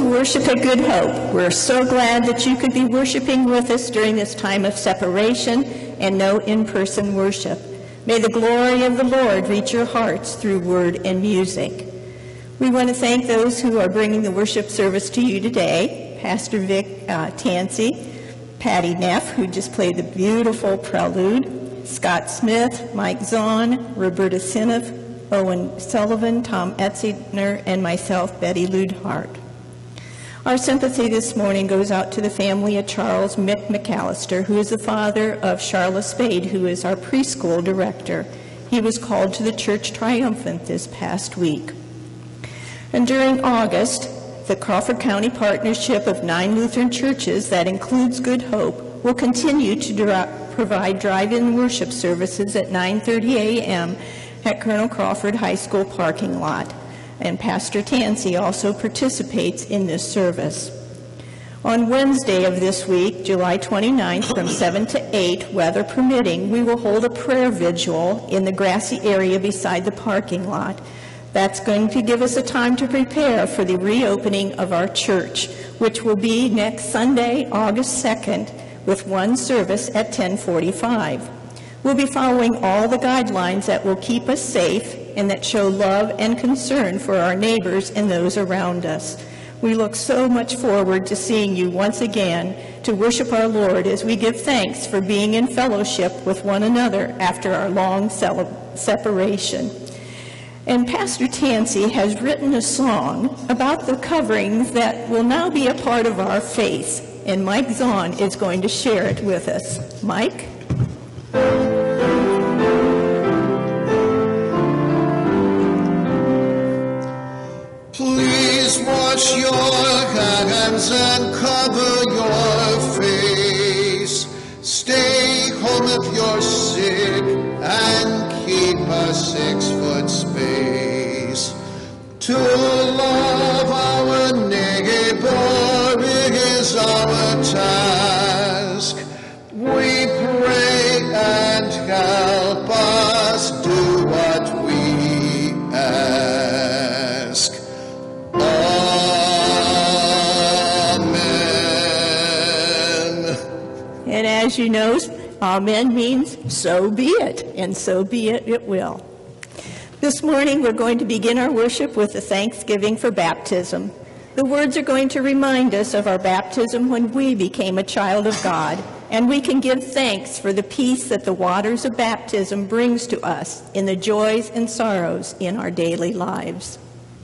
who worship at Good Hope. We're so glad that you could be worshiping with us during this time of separation and no in-person worship. May the glory of the Lord reach your hearts through word and music. We want to thank those who are bringing the worship service to you today, Pastor Vic Tansey, Patty Neff, who just played the beautiful prelude, Scott Smith, Mike Zahn, Roberta Sinoff, Owen Sullivan, Tom Etzigner, and myself, Betty Ludhart. Our sympathy this morning goes out to the family of Charles Mick McAllister, who is the father of Charla Spade, who is our preschool director. He was called to the church triumphant this past week. And during August, the Crawford County Partnership of 9 Lutheran churches, that includes Good Hope, will continue to provide drive-in worship services at 9:30 a.m. at Colonel Crawford High School parking lot. And Pastor Tansey also participates in this service. On Wednesday of this week, July 29th, from 7 to 8, weather permitting, we will hold a prayer vigil in the grassy area beside the parking lot. That's going to give us a time to prepare for the reopening of our church, which will be next Sunday, August 2nd, with one service at 10:45. We'll be following all the guidelines that will keep us safe and that show love and concern for our neighbors and those around us. We look so much forward to seeing you once again to worship our Lord as we give thanks for being in fellowship with one another after our long separation. And Pastor Tansey has written a song about the coverings that will now be a part of our faith, and Mike Zahn is going to share it with us. Mike? Please wash your hands and cover your face. Stay home if you're sick and keep a 6-foot space. To love our neighbor is our task. We pray and help us do what we ask. Amen. And as you know, amen means so be it, and so be it it will. This morning we're going to begin our worship with a thanksgiving for baptism. The words are going to remind us of our baptism when we became a child of God, and we can give thanks for the peace that the waters of baptism brings to us in the joys and sorrows in our daily lives.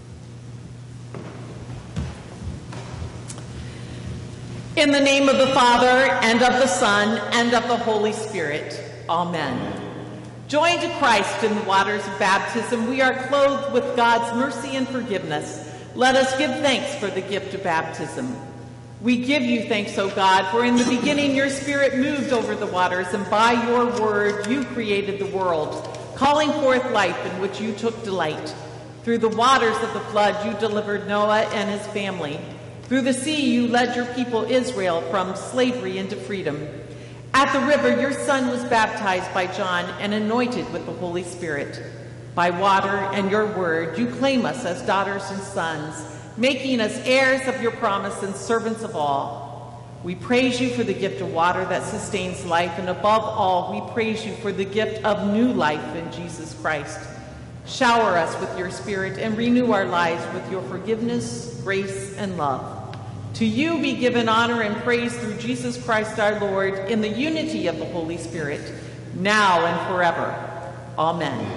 In the name of the Father, and of the Son, and of the Holy Spirit. Amen. Joined to Christ in the waters of baptism, we are clothed with God's mercy and forgiveness. Let us give thanks for the gift of baptism. We give you thanks, O God, for in the beginning your Spirit moved over the waters, and by your word you created the world, calling forth life in which you took delight. Through the waters of the flood you delivered Noah and his family. Through the sea you led your people Israel from slavery into freedom. At the river your son was baptized by John and anointed with the Holy Spirit. By water and your word you claim us as daughters and sons, making us heirs of your promise and servants of all. We praise you for the gift of water that sustains life, and above all we praise you for the gift of new life in Jesus Christ. Shower us with your Spirit and renew our lives with your forgiveness, grace, and love. To you be given honor and praise through Jesus Christ our Lord, in the unity of the Holy Spirit, now and forever. Amen.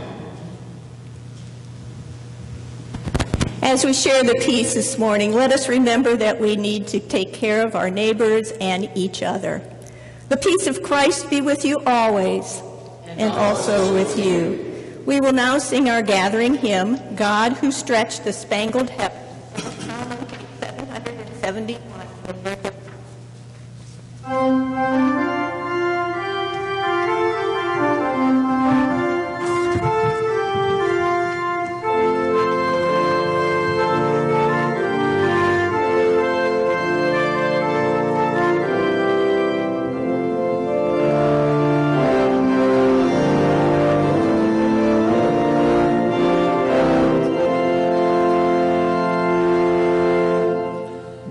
As we share the peace this morning, let us remember that we need to take care of our neighbors and each other. The peace of Christ be with you always, and also with you. We will now sing our gathering hymn, God Who Stretched the Spangled Heaven, 771.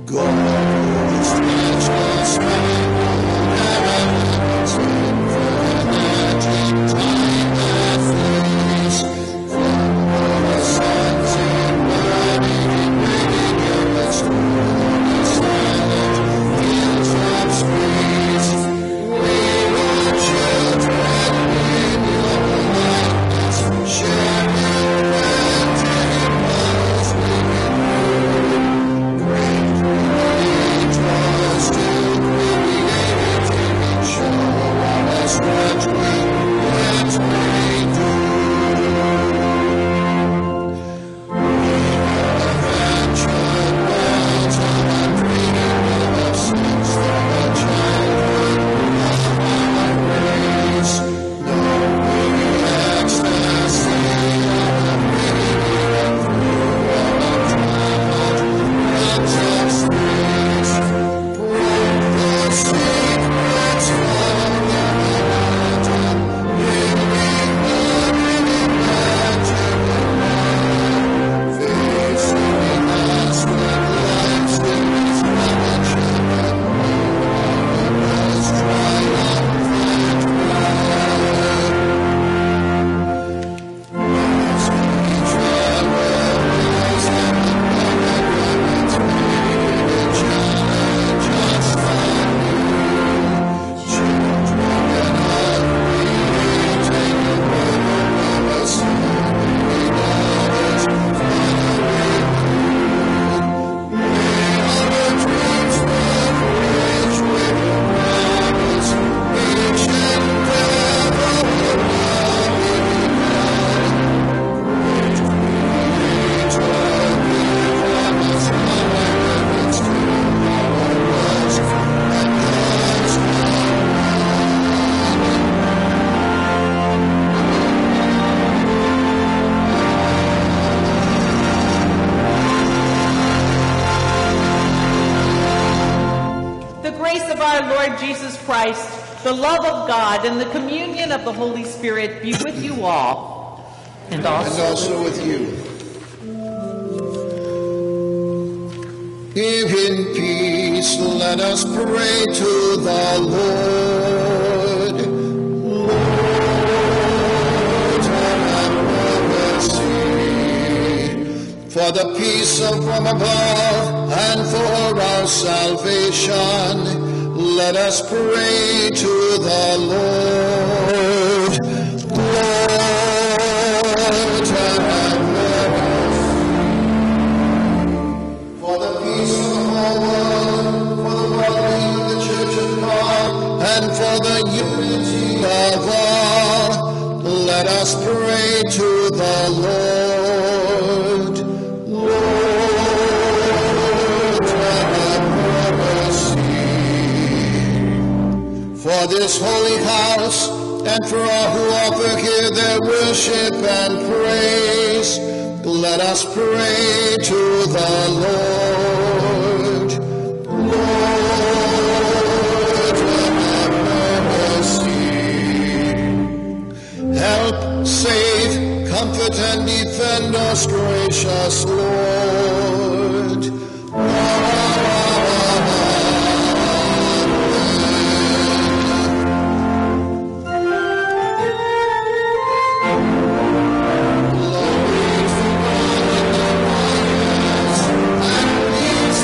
Christ, the love of God, and the communion of the Holy Spirit be with you all, and also with you. In peace, let us pray to the Lord. Lord, have mercy. For the peace from above and for our salvation, let us pray to the Lord. Lord, have mercy. For the peace of the whole world, for the well-being of the Church of God, and for the unity of all, let us pray to the Lord. Lord, have mercy. For this holy house, and for all who offer here their worship and praise, let us pray to the Lord. Lord, have mercy. Help, save, comfort, and defend us, gracious Lord. Peace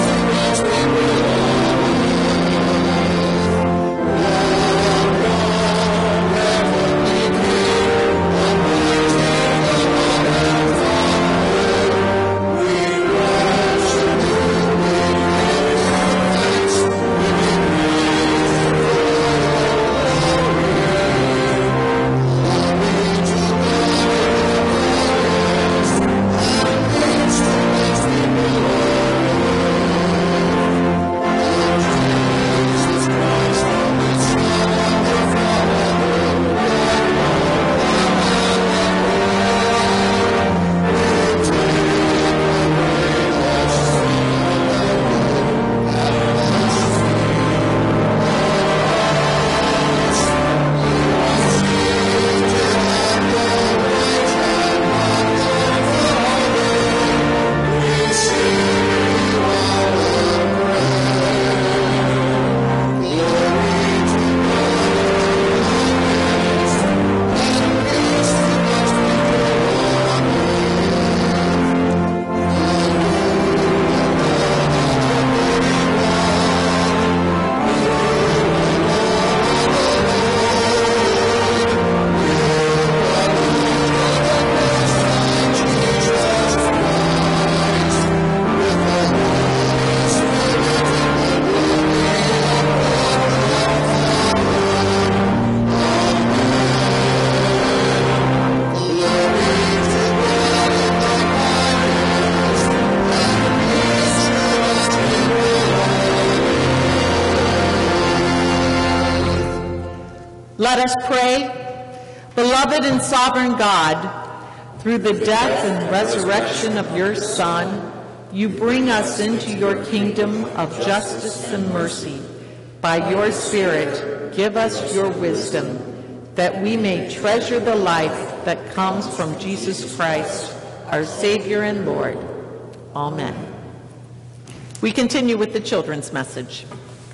Let us pray. Beloved and sovereign God, through the death and resurrection of your Son, you bring us into your kingdom of justice and mercy. By your Spirit, give us your wisdom, that we may treasure the life that comes from Jesus Christ, our Savior and Lord. Amen. We continue with the children's message.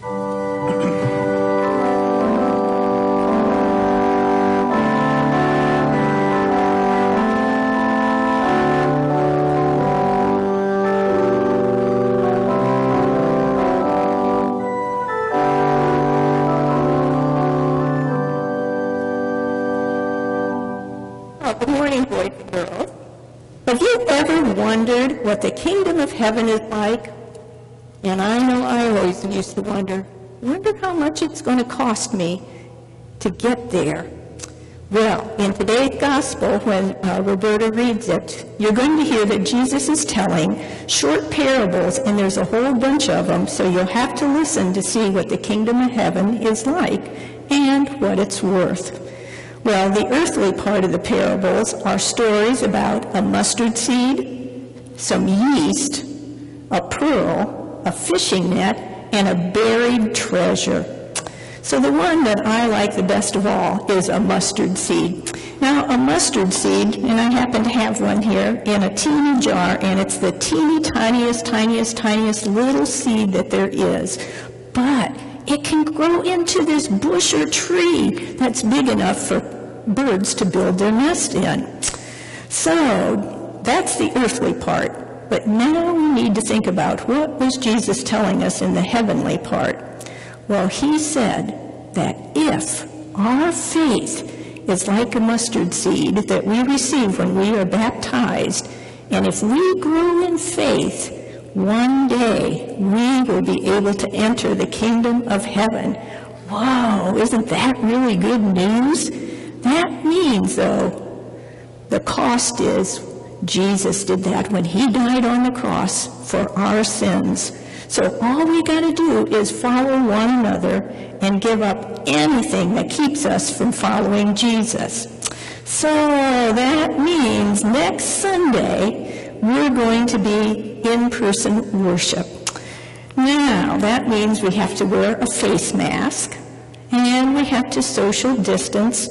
Good morning, boys and girls. Have you ever wondered what the kingdom of heaven is like? And I know I always used to wonder how much it's going to cost me to get there. Well, in today's gospel, when Roberta reads it, you're going to hear that Jesus is telling short parables, and there's a whole bunch of them, so you'll have to listen to see what the kingdom of heaven is like and what it's worth. Well, the earthly part of the parables are stories about a mustard seed, some yeast, a pearl, a fishing net, and a buried treasure. So the one that I like the best of all is a mustard seed. Now, a mustard seed, and I happen to have one here in a teeny jar, and it's the teeny tiniest little seed that there is. But it can grow into this bush or tree that's big enough for birds to build their nest in. So that's the earthly part. But now we need to think about what was Jesus telling us in the heavenly part. Well, he said that if our faith is like a mustard seed that we receive when we are baptized, and if we grow in faith, one day we will be able to enter the kingdom of heaven. Wow, isn't that really good news? That means, though, the cost is Jesus did that when he died on the cross for our sins. So all we got to do is follow one another and give up anything that keeps us from following Jesus. So that means next Sunday we're going to be in-person worship. Now, that means we have to wear a face mask, and we have to social distance,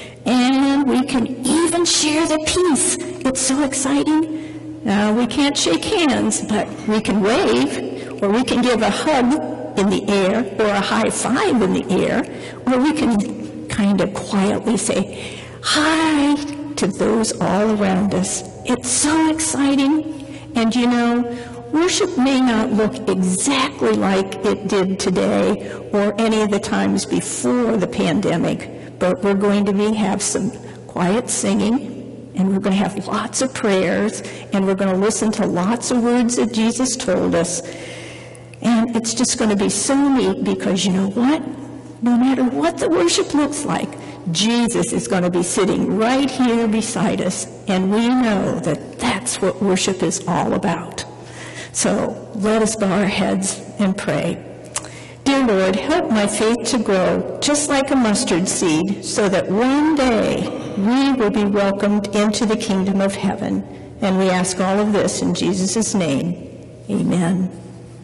and we can even share the peace. It's so exciting. We can't shake hands, but we can wave, or we can give a hug in the air, or a high five in the air, or we can kind of quietly say hi to those all around us. It's so exciting. And you know, worship may not look exactly like it did today or any of the times before the pandemic, but we're going to have some quiet singing, and we're going to have lots of prayers, and we're going to listen to lots of words that Jesus told us. And it's just going to be so neat because you know what? No matter what the worship looks like, Jesus is going to be sitting right here beside us, and we know that that's what worship is all about. So let us bow our heads and pray. Dear Lord, help my faith to grow just like a mustard seed, so that one day we will be welcomed into the kingdom of heaven. And we ask all of this in Jesus' name. Amen.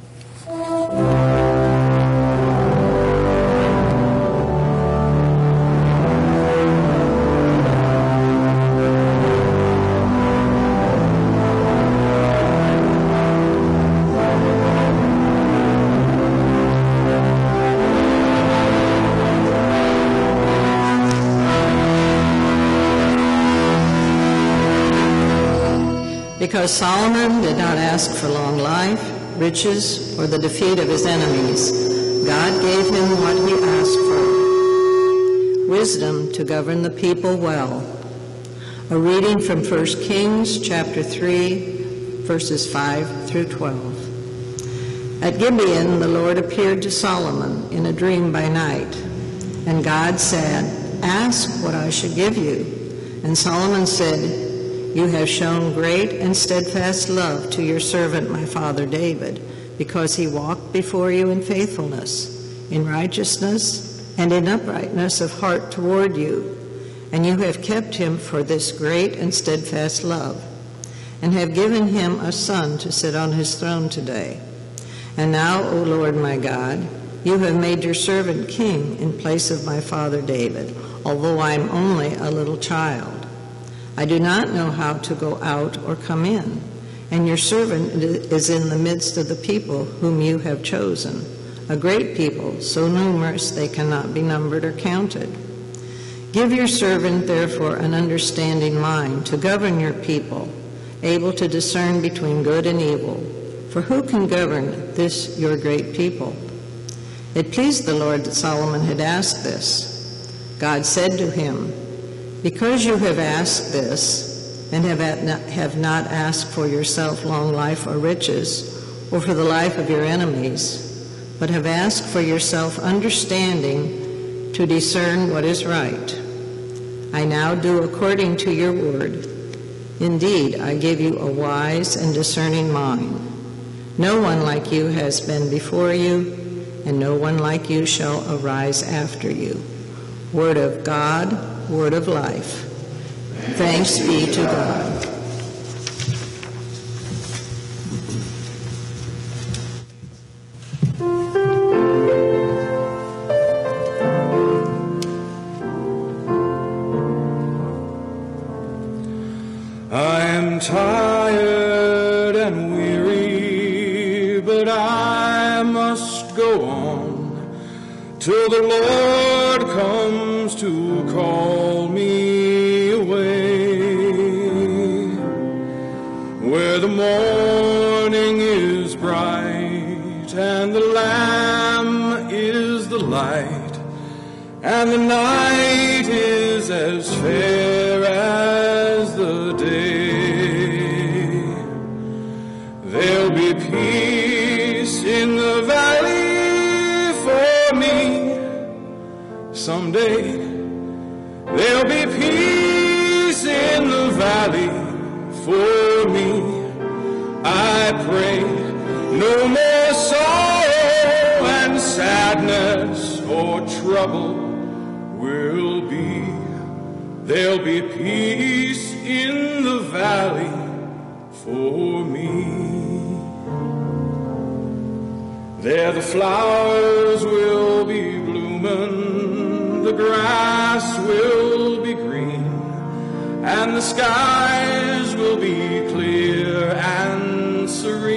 Because Solomon did not ask for long life, riches, or the defeat of his enemies, God gave him what he asked for: wisdom to govern the people well. A reading from 1 Kings chapter 3, verses 5 through 12. At Gibeon, the Lord appeared to Solomon in a dream by night, and God said, "Ask what I should give you." And Solomon said, "You have shown great and steadfast love to your servant, my father David, because he walked before you in faithfulness, in righteousness, and in uprightness of heart toward you, and you have kept him for this great and steadfast love, and have given him a son to sit on his throne today. And now, O Lord my God, you have made your servant king in place of my father David, although I am only a little child. I do not know how to go out or come in, and your servant is in the midst of the people whom you have chosen, a great people, so numerous they cannot be numbered or counted. Give your servant, therefore, an understanding mind to govern your people, able to discern between good and evil. For who can govern this your great people? It pleased the Lord that Solomon had asked this. God said to him, because you have asked this, and have not asked for yourself long life or riches, or for the life of your enemies, but have asked for yourself understanding to discern what is right, I now do according to your word. Indeed, I give you a wise and discerning mind. No one like you has been before you, and no one like you shall arise after you. Word of God, word of life. Thanks be to God. I am tired and weary, but I must go on till the Lord comes to call me away, where the morning is bright and the Lamb is the light, and the night is as fair as the day. There'll be peace in the valley for me someday. There'll be peace in the valley for me. I pray no more sorrow and sadness or trouble will be. There'll be peace in the valley for me. There the flowers will be blooming, the grass will be green, and the skies will be clear and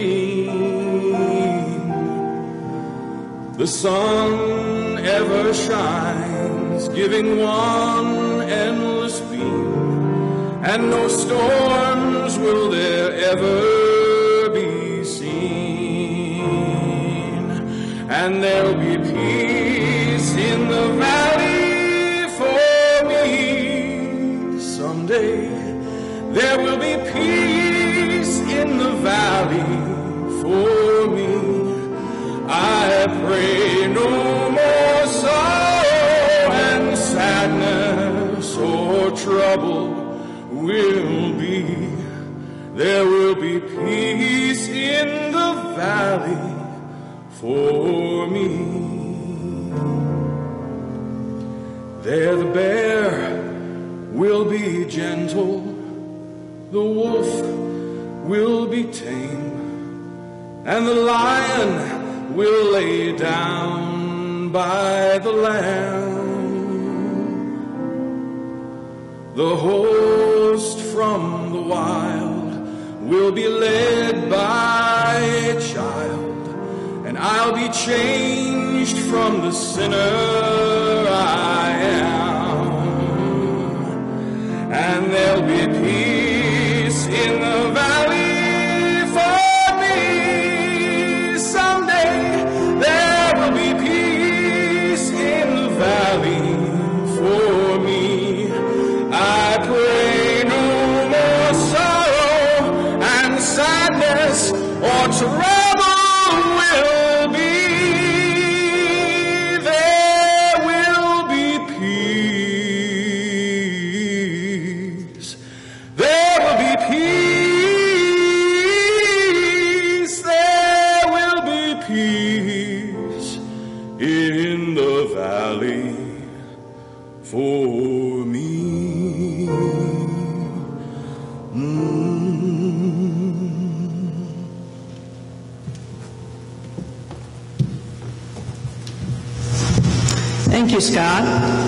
serene. The sun ever shines, giving one endless beam, and no storms will there ever be seen. And there'll be peace in the valley for me someday. There will be peace in the valley for me. I pray no more sorrow and sadness or trouble will be. There will be peace in the valley for me. There the bear will be gentle, the wolf will be tame, and the lion will lay down by the lamb. The host from the wild will be led by a child, and I'll be changed from the sinner I am. And there'll be peace in the valley for me someday. There will be peace in the valley for me. I pray no more sorrow and sadness or trouble will be. There will be peace. There will be peace. There will be peace in the valley for me. Thank you, Scott.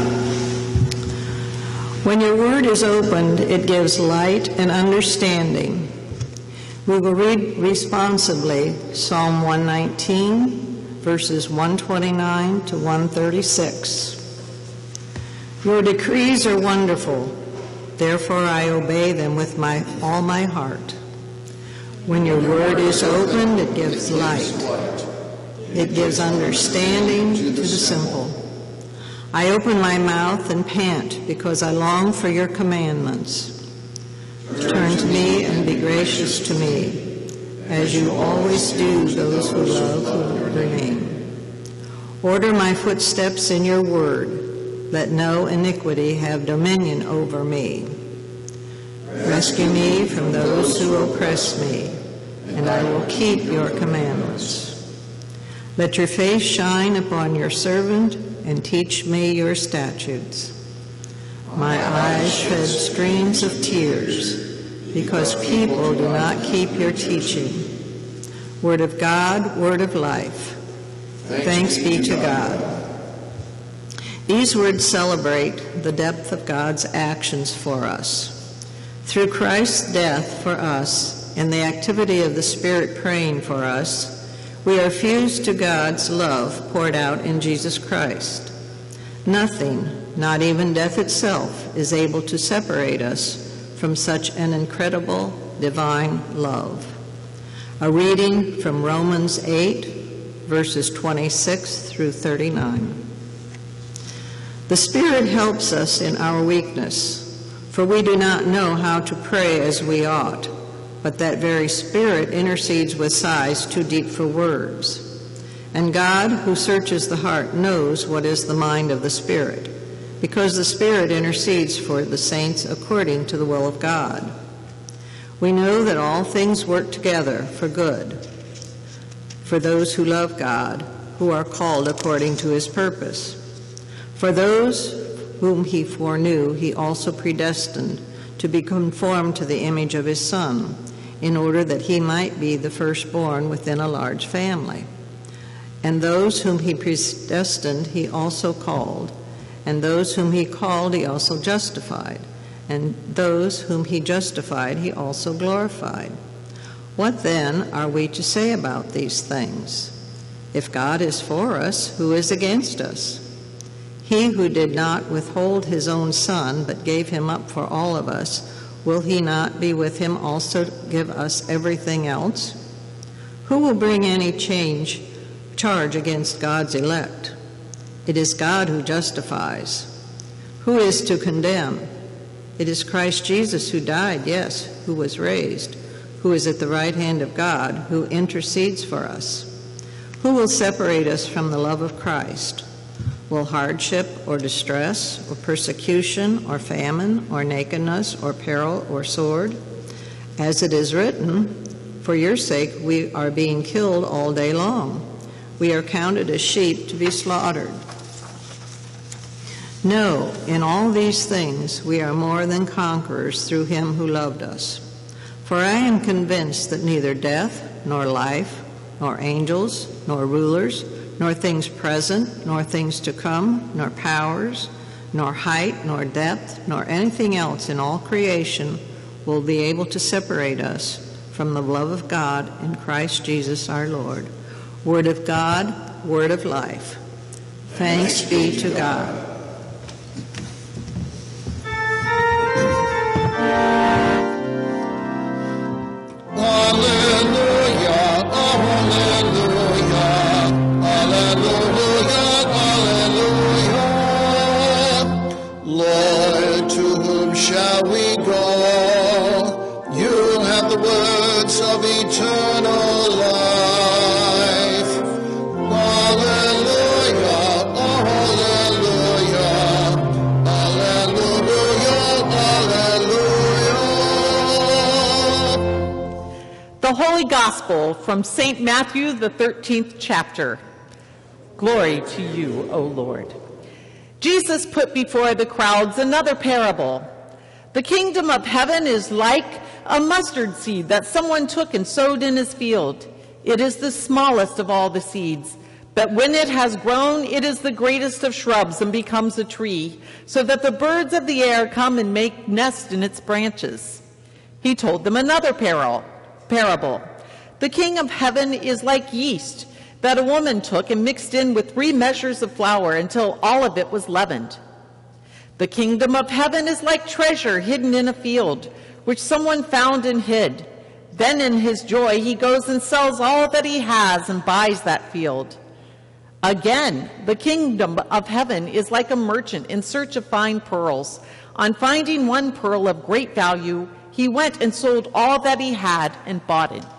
When your word is opened, it gives light and understanding. We will read responsibly Psalm 119, verses 129 to 136. Your decrees are wonderful, therefore I obey them with all my heart. When your word is opened, it gives light. It gives understanding to the simple. I open my mouth and pant because I long for your commandments. Turn to me and be gracious to me, as you always do those who love your name. Order my footsteps in your word. Let no iniquity have dominion over me. Rescue me from those who oppress me, and I will keep your commandments. Let your face shine upon your servant, and teach me your statutes. My eyes shed streams of tears, because people do not keep your teaching. Word of God, word of life. Thanks be to God. These words celebrate the depth of God's actions for us. Through Christ's death for us and the activity of the Spirit praying for us, we are fused to God's love poured out in Jesus Christ. Nothing, not even death itself, is able to separate us from such an incredible divine love. A reading from Romans 8, verses 26 through 39. The Spirit helps us in our weakness, for we do not know how to pray as we ought, but that very Spirit intercedes with sighs too deep for words. And God, who searches the heart, knows what is the mind of the Spirit, because the Spirit intercedes for the saints according to the will of God. We know that all things work together for good, for those who love God, who are called according to his purpose. For those whom he foreknew, he also predestined to be conformed to the image of his Son, in order that he might be the firstborn within a large family. And those whom he predestined, he also called. And those whom he called, he also justified. And those whom he justified, he also glorified. What then are we to say about these things? If God is for us, who is against us? He who did not withhold his own Son, but gave him up for all of us, will he not be with him also give us everything else? Who will bring any charge against God's elect? It is God who justifies. Who is to condemn? It is Christ Jesus who died, yes, who was raised, who is at the right hand of God, who intercedes for us. Who will separate us from the love of Christ? Will hardship or distress or persecution or famine or nakedness or peril or sword? As it is written, for your sake we are being killed all day long. We are counted as sheep to be slaughtered. No, in all these things we are more than conquerors through him who loved us. For I am convinced that neither death, nor life, nor angels, nor rulers, nor things present, nor things to come, nor powers, nor height, nor depth, nor anything else in all creation will be able to separate us from the love of God in Christ Jesus our Lord. Word of God, word of life. Thanks be to God. Hallelujah, hallelujah, hallelujah, hallelujah. Lord, to whom shall we go? You have the words of eternal life. Hallelujah, hallelujah, hallelujah, hallelujah. The Holy Gospel from St. Matthew, the 13th chapter. Glory to you, O Lord. Jesus put before the crowds another parable. The kingdom of heaven is like a mustard seed that someone took and sowed in his field. It is the smallest of all the seeds, but when it has grown, it is the greatest of shrubs and becomes a tree, so that the birds of the air come and make nest in its branches. He told them another parable. The king of heaven is like yeast that a woman took and mixed in with 3 measures of flour until all of it was leavened. The kingdom of heaven is like treasure hidden in a field, which someone found and hid. Then in his joy he goes and sells all that he has and buys that field. Again, the kingdom of heaven is like a merchant in search of fine pearls. On finding one pearl of great value, he went and sold all that he had and bought it.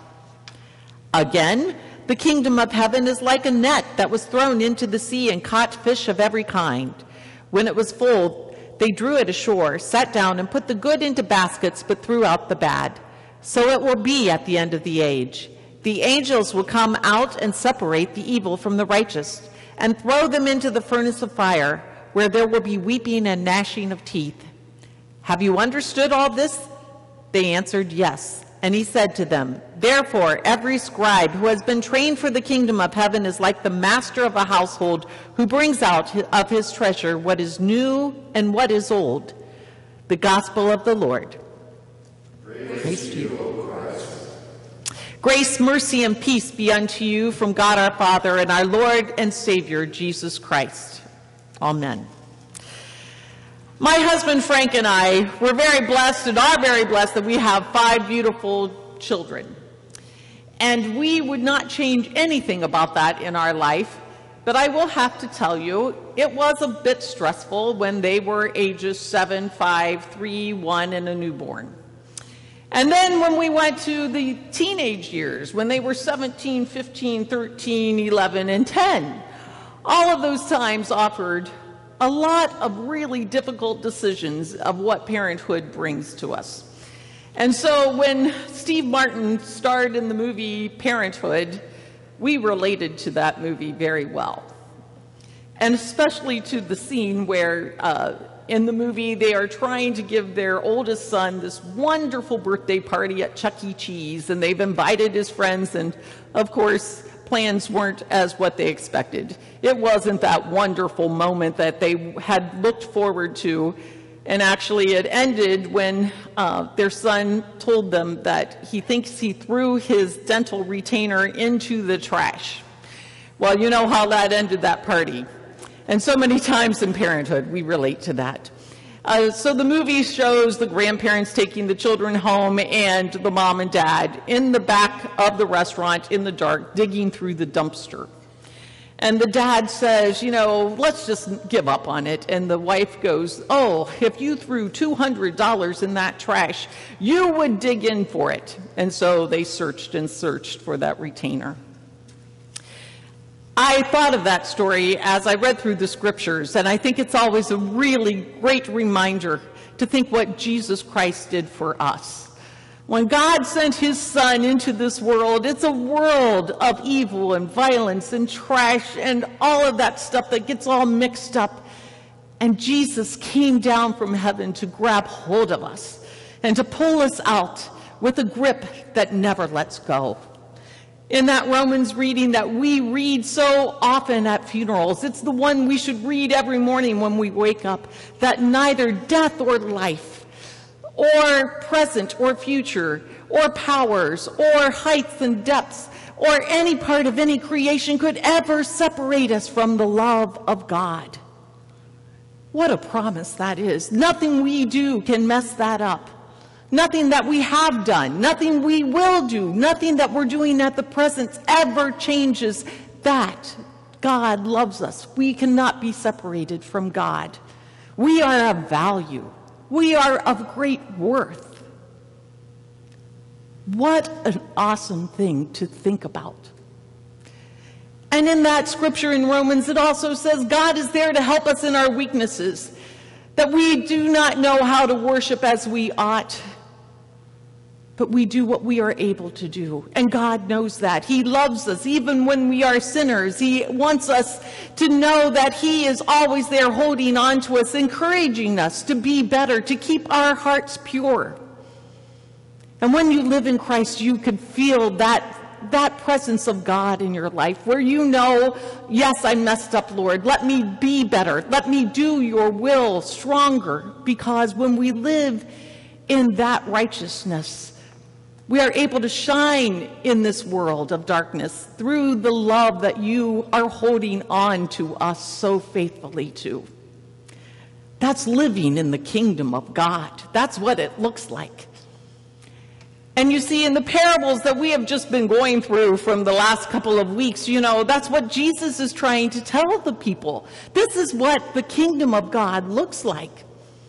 Again, the kingdom of heaven is like a net that was thrown into the sea and caught fish of every kind. When it was full, they drew it ashore, sat down, and put the good into baskets, but threw out the bad. So it will be at the end of the age. The angels will come out and separate the evil from the righteous, and throw them into the furnace of fire, where there will be weeping and gnashing of teeth. Have you understood all this? They answered, yes. And he said to them, therefore, every scribe who has been trained for the kingdom of heaven is like the master of a household who brings out of his treasure what is new and what is old. The gospel of the Lord. Praise to you, O Christ. Grace, mercy, and peace be unto you from God our Father and our Lord and Savior, Jesus Christ. Amen. My husband Frank and I were very blessed and are very blessed that we have 5 beautiful children. And we would not change anything about that in our life, but I will have to tell you, it was a bit stressful when they were ages 7, 5, 3, 1, and a newborn. And then when we went to the teenage years, when they were 17, 15, 13, 11, and 10, all of those times offered a lot of really difficult decisions of what parenthood brings to us. And so when Steve Martin starred in the movie Parenthood, we related to that movie very well. And especially to the scene where in the movie they are trying to give their oldest son this wonderful birthday party at Chuck E. Cheese, and they've invited his friends, and of course plans weren't as what they expected. It wasn't that wonderful moment that they had looked forward to, and actually it ended when their son told them that he thinks he threw his dental retainer into the trash. Well, you know how that ended that party. And so many times in parenthood, we relate to that. So the movie shows the grandparents taking the children home and the mom and dad in the back of the restaurant in the dark, digging through the dumpster. And the dad says, you know, let's just give up on it. And the wife goes, oh, if you threw $200 in that trash, you would dig in for it. And so they searched and searched for that retainer. I thought of that story as I read through the scriptures, and I think it's always a really great reminder to think what Jesus Christ did for us. When God sent his son into this world, it's a world of evil and violence and trash and all of that stuff that gets all mixed up. And Jesus came down from heaven to grab hold of us and to pull us out with a grip that never lets go. In that Romans reading that we read so often at funerals, it's the one we should read every morning when we wake up, that neither death or life, or present or future, or powers, or heights and depths, or any part of any creation could ever separate us from the love of God. What a promise that is. Nothing we do can mess that up. Nothing that we have done, nothing we will do, nothing that we're doing at the present ever changes that. God loves us. We cannot be separated from God. We are of value. We are of great worth. What an awesome thing to think about. And in that scripture in Romans, it also says God is there to help us in our weaknesses, that we do not know how to worship as we ought. But we do what we are able to do, and God knows that. He loves us even when we are sinners. He wants us to know that He is always there holding on to us, encouraging us to be better, to keep our hearts pure. And when you live in Christ, you can feel that presence of God in your life, where you know, yes, I messed up, Lord. Let me be better. Let me do your will stronger. Because when we live in that righteousness, we are able to shine in this world of darkness through the love that you are holding on to us so faithfully to. That's living in the kingdom of God. That's what it looks like. And you see, in the parables that we have just been going through from the last couple of weeks, that's what Jesus is trying to tell the people. This is what the kingdom of God looks like.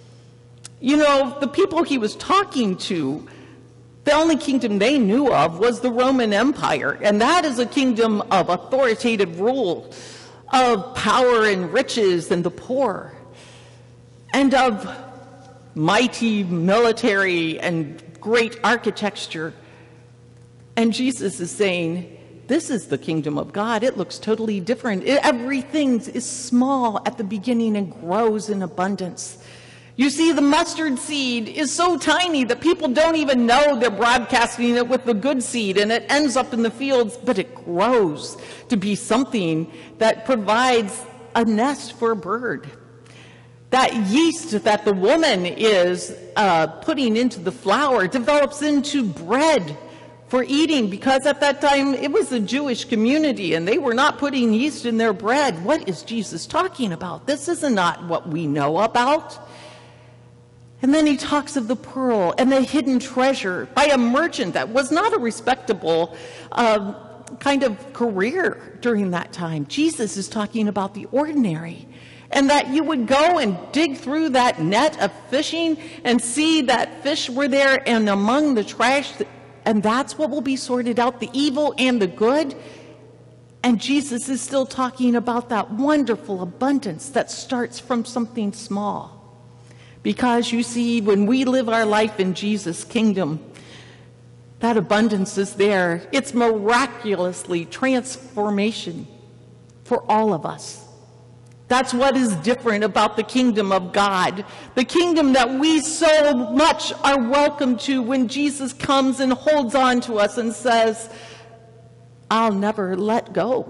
The people he was talking to, the only kingdom they knew of was the Roman Empire, and that is a kingdom of authoritative rule, of power and riches and the poor, and of mighty military and great architecture. And Jesus is saying, this is the kingdom of God. It looks totally different. Everything is small at the beginning and grows in abundance. You see, the mustard seed is so tiny that people don't even know they're broadcasting it with the good seed, and it ends up in the fields, but it grows to be something that provides a nest for a bird. That yeast that the woman is putting into the flour develops into bread for eating, because at that time it was a Jewish community and they were not putting yeast in their bread. What is Jesus talking about? This is not what we know about. And then he talks of the pearl and the hidden treasure by a merchant that was not a respectable kind of career during that time. Jesus is talking about the ordinary, and that you would go and dig through that net of fishing and see that fish were there and among the trash, and that's what will be sorted out, the evil and the good. And Jesus is still talking about that wonderful abundance that starts from something small. Because you see, when we live our life in Jesus' kingdom, that abundance is there. It's miraculously transformation for all of us. That's what is different about the kingdom of God. The kingdom that we so much are welcome to when Jesus comes and holds on to us and says, I'll never let go.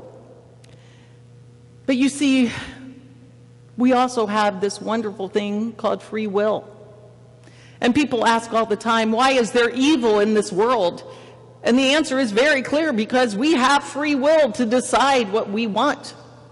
But you see, we also have this wonderful thing called free will. And people ask all the time, why is there evil in this world? And the answer is very clear, because we have free will to decide what we want.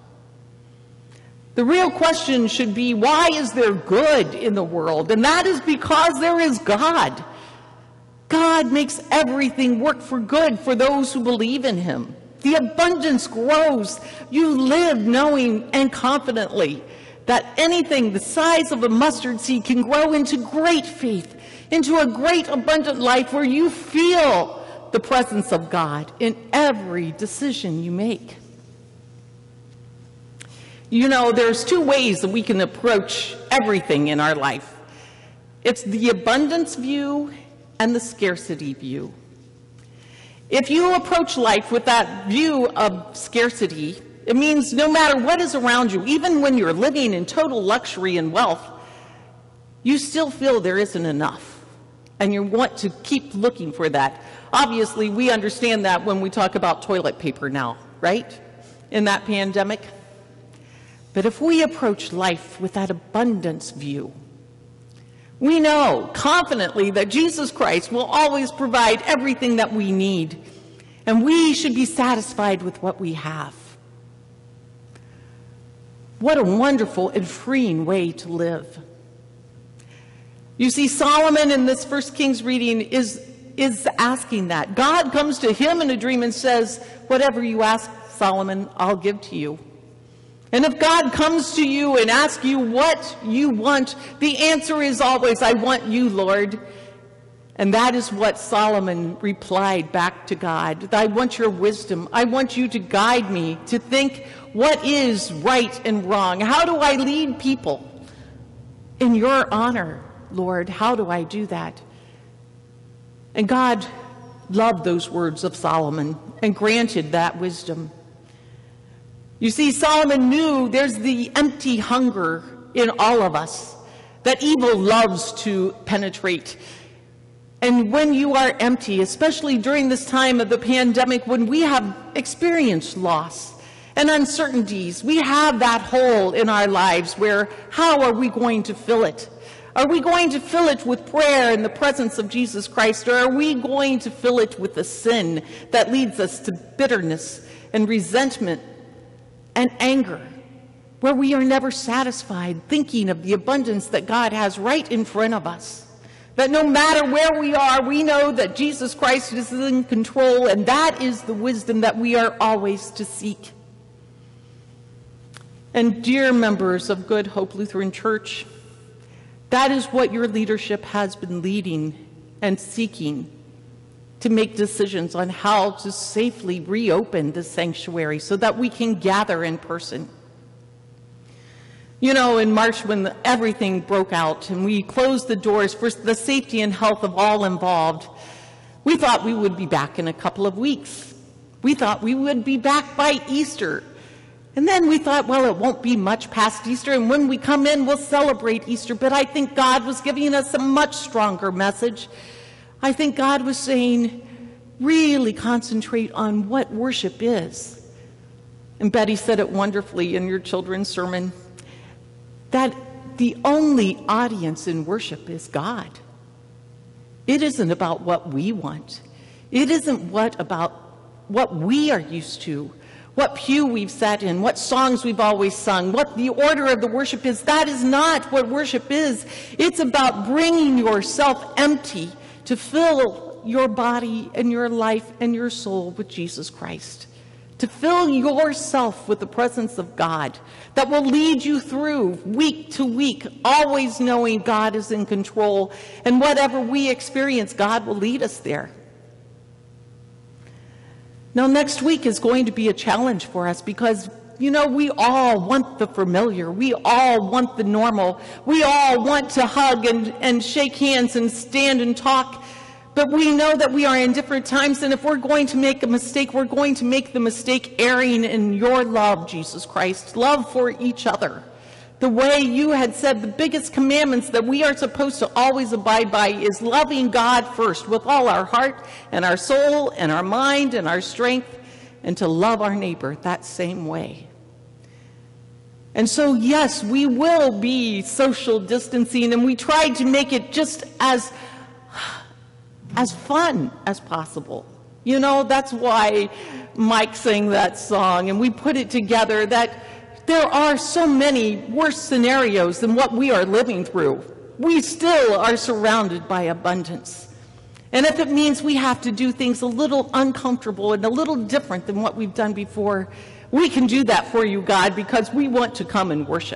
The real question should be, why is there good in the world? And that is because there is God. God makes everything work for good for those who believe in Him. The abundance grows. You live knowing and confidently that anything the size of a mustard seed can grow into great faith, into a great abundant life where you feel the presence of God in every decision you make. There's two ways that we can approach everything in our life. It's the abundance view and the scarcity view. If you approach life with that view of scarcity, it means no matter what is around you, even when you're living in total luxury and wealth, you still feel there isn't enough, and you want to keep looking for that. Obviously, we understand that when we talk about toilet paper now, right? In that pandemic. But if we approach life with that abundance view, we know confidently that Jesus Christ will always provide everything that we need, and we should be satisfied with what we have. What a wonderful and freeing way to live. You see, Solomon in this 1 Kings reading is asking that. God comes to him in a dream and says, whatever you ask, Solomon, I'll give to you. And if God comes to you and asks you what you want, the answer is always, I want you, Lord. And that is what Solomon replied back to God. I want your wisdom. I want you to guide me to think what is right and wrong. How do I lead people in your honor, Lord? How do I do that? And God loved those words of Solomon and granted that wisdom. You see, Solomon knew there's the empty hunger in all of us that evil loves to penetrate. And when you are empty, especially during this time of the pandemic, when we have experienced loss and uncertainties, we have that hole in our lives where how are we going to fill it? Are we going to fill it with prayer in the presence of Jesus Christ, or are we going to fill it with the sin that leads us to bitterness and resentment and anger, where we are never satisfied thinking of the abundance that God has right in front of us? That no matter where we are, we know that Jesus Christ is in control, and that is the wisdom that we are always to seek. And dear members of Good Hope Lutheran Church, that is what your leadership has been leading and seeking, to make decisions on how to safely reopen the sanctuary so that we can gather in person. You know, in March, when everything broke out and we closed the doors for the safety and health of all involved, we thought we would be back in a couple of weeks. We thought we would be back by Easter. And then we thought, well, it won't be much past Easter, and when we come in, we'll celebrate Easter. But I think God was giving us a much stronger message. I think God was saying, really concentrate on what worship is. And Betty said it wonderfully in your children's sermon, that the only audience in worship is God. It isn't about what we want. It isn't about what we are used to, what pew we've sat in, what songs we've always sung, what the order of the worship is. That is not what worship is. It's about bringing yourself empty to fill your body and your life and your soul with Jesus Christ. To fill yourself with the presence of God that will lead you through week to week, always knowing God is in control, and whatever we experience, God will lead us there. Now, next week is going to be a challenge for us because, you know, we all want the familiar. We all want the normal. We all want to hug and shake hands and stand and talk. But we know that we are in different times, and if we're going to make a mistake, we're going to make the mistake erring in your love, Jesus Christ, love for each other. The way you had said the biggest commandments that we are supposed to always abide by is loving God first with all our heart and our soul and our mind and our strength, and to love our neighbor that same way. And so, yes, we will be social distancing, and we tried to make it just as fun as possible. You know, that's why Mike sang that song, and we put it together that there are so many worse scenarios than what we are living through. We still are surrounded by abundance. And if it means we have to do things a little uncomfortable and a little different than what we've done before, we can do that for you, God, because we want to come and worship.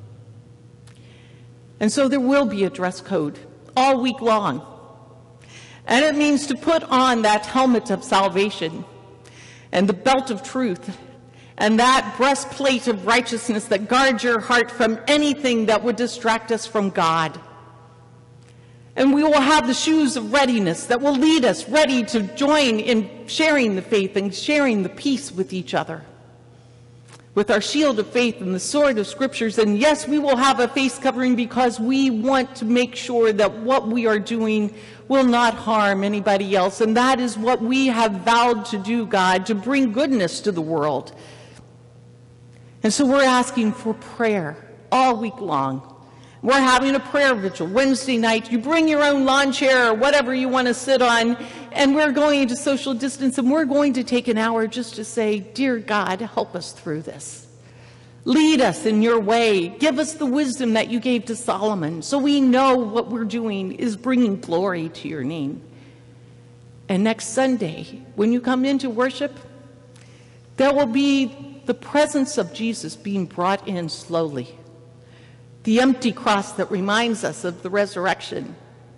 And so there will be a dress code all week long. And it means to put on that helmet of salvation and the belt of truth and that breastplate of righteousness that guards your heart from anything that would distract us from God. And we will have the shoes of readiness that will lead us ready to join in sharing the faith and sharing the peace with each other. With our shield of faith and the sword of scriptures. And yes, we will have a face covering because we want to make sure that what we are doing will not harm anybody else. And that is what we have vowed to do, God, to bring goodness to the world. And so we're asking for prayer all week long. We're having a prayer vigil Wednesday night. You bring your own lawn chair or whatever you want to sit on, and we're going into social distance, and we're going to take an hour just to say, dear God, help us through this. Lead us in your way. Give us the wisdom that you gave to Solomon so we know what we're doing is bringing glory to your name. And next Sunday, when you come into worship, there will be the presence of Jesus being brought in slowly. The empty cross that reminds us of the resurrection.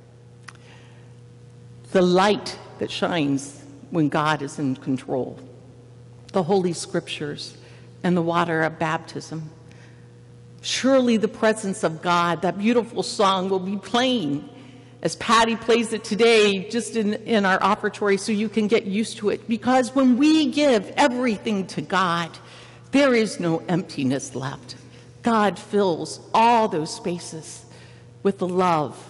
The light that shines when God is in control. The Holy Scriptures and the water of baptism. Surely the presence of God, that beautiful song, will be playing as Patty plays it today, just in our offertory, so you can get used to it. Because when we give everything to God, there is no emptiness left. God fills all those spaces with the love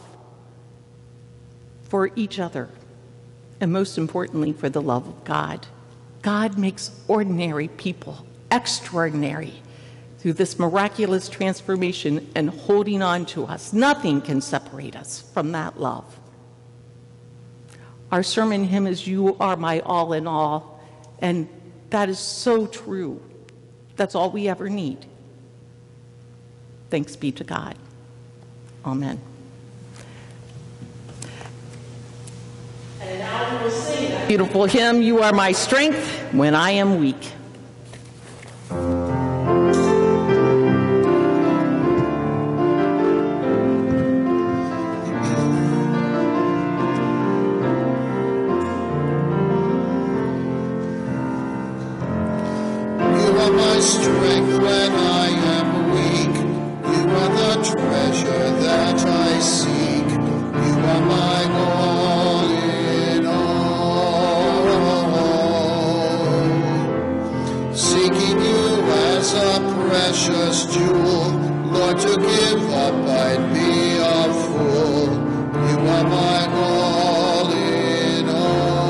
for each other, and most importantly, for the love of God. God makes ordinary people extraordinary through this miraculous transformation and holding on to us. Nothing can separate us from that love. Our sermon hymn is "You Are My All in All," and that is so true. That's all we ever need. Thanks be to God. Amen. And now we will sing that beautiful hymn, "You Are My Strength When I Am Weak." Strength when I am weak, you are the treasure that I seek, you are my all in all. Seeking you as a precious jewel, Lord, to give up I'd be a fool, you are my all in all.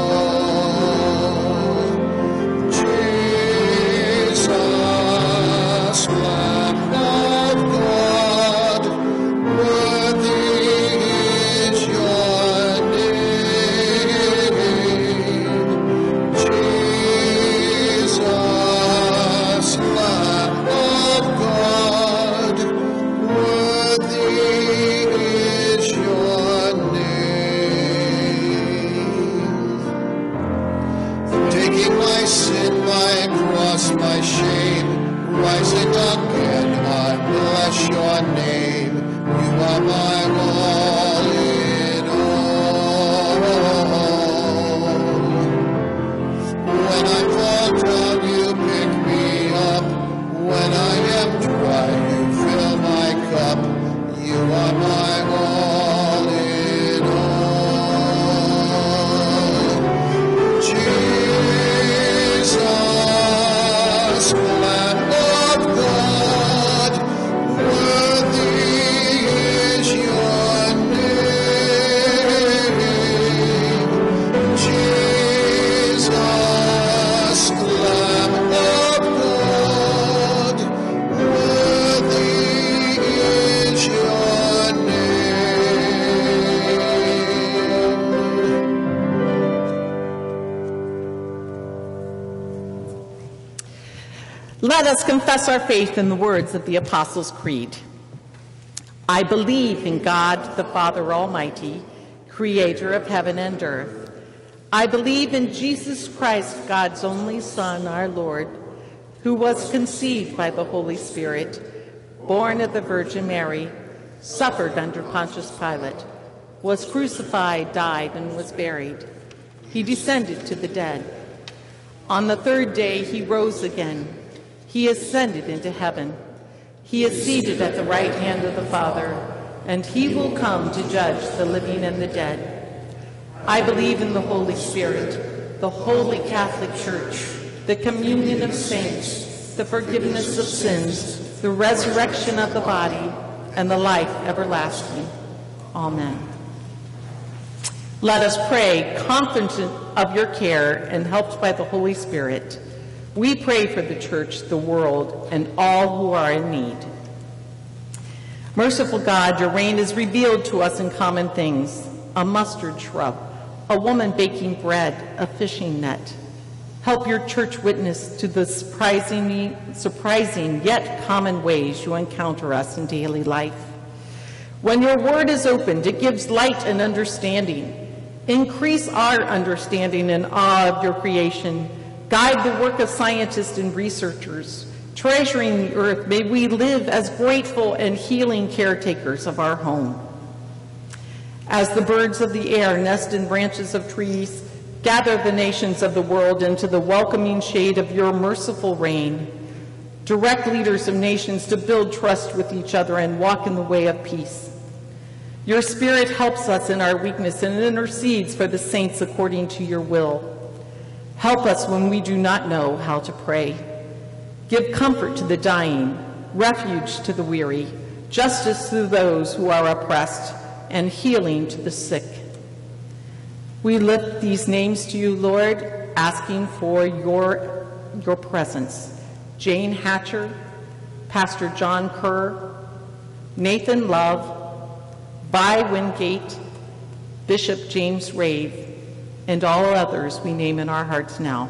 My shame, rising again, I bless your name. You are my all in all. When I fall down, you pick me up. When I am dry, you fill my cup. You are my all in all. Jesus, Lamb of God, worthy is your name. Jesus, Lamb of God, worthy is your name. Let us confess our faith in the words of the Apostles' Creed. I believe in God, the Father Almighty, creator of heaven and earth. I believe in Jesus Christ, God's only Son, our Lord, who was conceived by the Holy Spirit, born of the Virgin Mary, suffered under Pontius Pilate, was crucified, died, and was buried. He descended to the dead. On the third day he rose again. He ascended into heaven. He is seated at the right hand of the Father, and he will come to judge the living and the dead. I believe in the Holy Spirit, the Holy Catholic Church, the communion of saints, the forgiveness of sins, the resurrection of the body, and the life everlasting. Amen. Let us pray, confident of your care and helped by the Holy Spirit. We pray for the church, the world, and all who are in need. Merciful God, your reign is revealed to us in common things: a mustard shrub, a woman baking bread, a fishing net. Help your church witness to the surprising yet common ways you encounter us in daily life. When your word is opened, it gives light and understanding. Increase our understanding and awe of your creation. Guide the work of scientists and researchers. Treasuring the earth, may we live as grateful and healing caretakers of our home. As the birds of the air nest in branches of trees, gather the nations of the world into the welcoming shade of your merciful reign. Direct leaders of nations to build trust with each other and walk in the way of peace. Your Spirit helps us in our weakness and intercedes for the saints according to your will. Help us when we do not know how to pray. Give comfort to the dying, refuge to the weary, justice to those who are oppressed, and healing to the sick. We lift these names to you, Lord, asking for your presence. Jane Hatcher, Pastor John Kerr, Nathan Love, Vi Wingate, Bishop James Rave, and all others we name in our hearts now.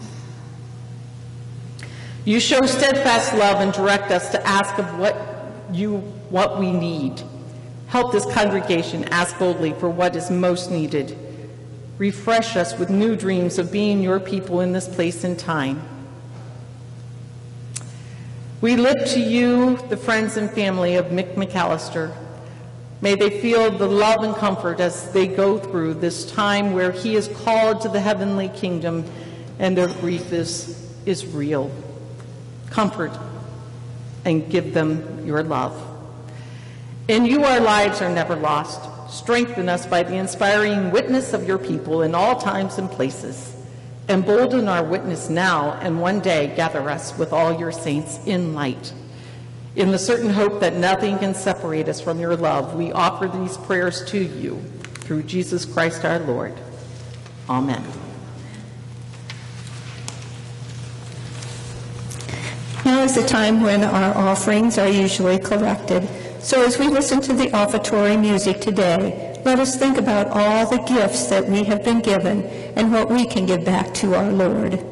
You show steadfast love and direct us to ask of what we need. Help this congregation ask boldly for what is most needed. Refresh us with new dreams of being your people in this place and time. We lift to you the friends and family of Mick McAllister. May they feel the love and comfort as they go through this time where he is called to the heavenly kingdom and their grief is real. Comfort and give them your love. In you our lives are never lost. Strengthen us by the inspiring witness of your people in all times and places. Embolden our witness now, and one day gather us with all your saints in light. In the certain hope that nothing can separate us from your love, we offer these prayers to you through Jesus Christ our Lord. Amen. Now is the time when our offerings are usually collected. So as we listen to the offertory music today, let us think about all the gifts that we have been given and what we can give back to our Lord.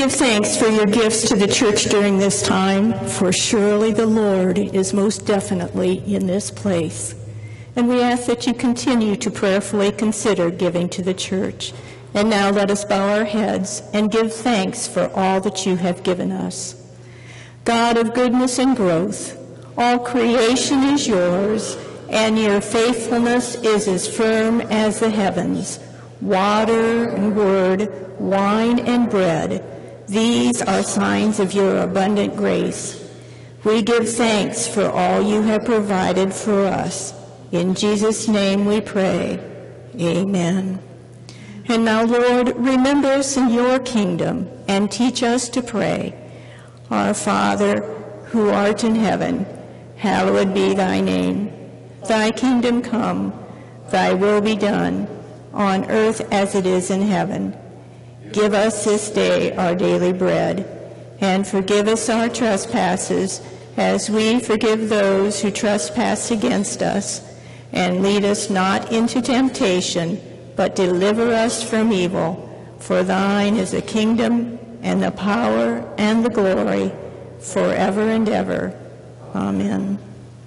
give thanks for your gifts to the church during this time, for surely the Lord is most definitely in this place. And we ask that you continue to prayerfully consider giving to the church. And now let us bow our heads and give thanks for all that you have given us. God of goodness and growth, all creation is yours, and your faithfulness is as firm as the heavens. Water and word, wine and bread, these are signs of your abundant grace. We give thanks for all you have provided for us. In Jesus' name we pray. Amen. And now, Lord, remember us in your kingdom and teach us to pray. Our Father, who art in heaven, hallowed be thy name. Thy kingdom come, thy will be done, on earth as it is in heaven. Give us this day our daily bread, and forgive us our trespasses, as we forgive those who trespass against us. And lead us not into temptation, but deliver us from evil. For thine is the kingdom, and the power, and the glory, forever and ever. Amen.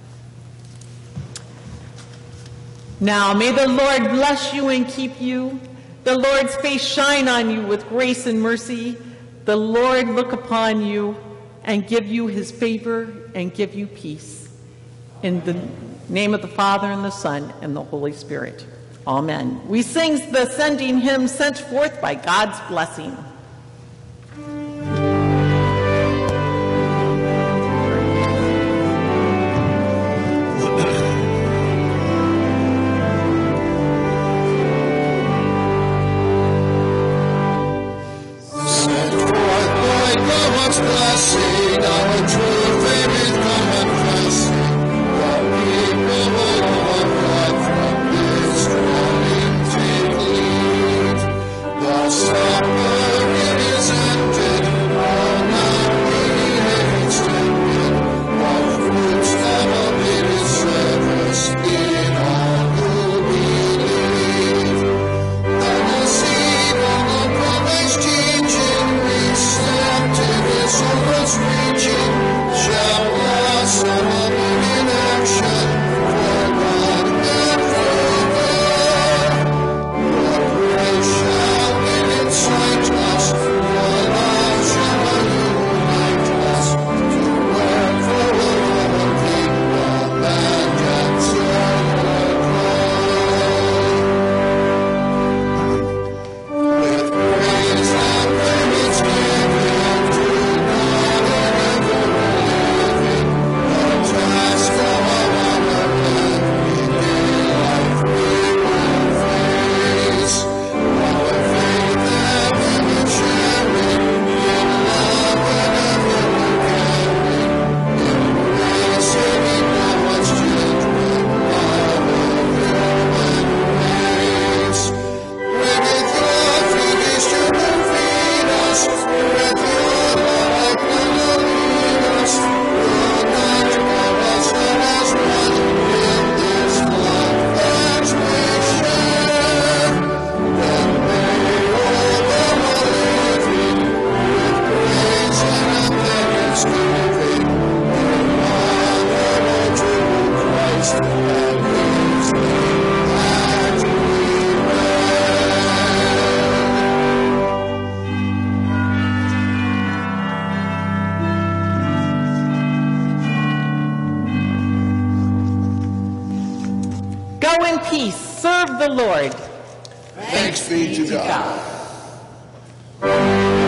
Now may the Lord bless you and keep you. The Lord's face shine on you with grace and mercy. The Lord look upon you and give you his favor and give you peace. In the name of the Father, and the Son, and the Holy Spirit. Amen. We sing the sending hymn, Sent Forth by God's Blessing. peace. Serve the Lord. Thanks be to God.